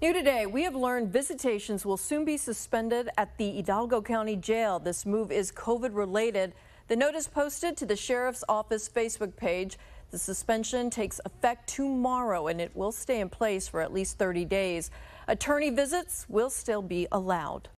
New today, we have learned visitations will soon be suspended at the Hidalgo County Jail. This move is COVID related. The notice posted to the Sheriff's Office Facebook page. The suspension takes effect tomorrow and it will stay in place for at least 30 days. Attorney visits will still be allowed.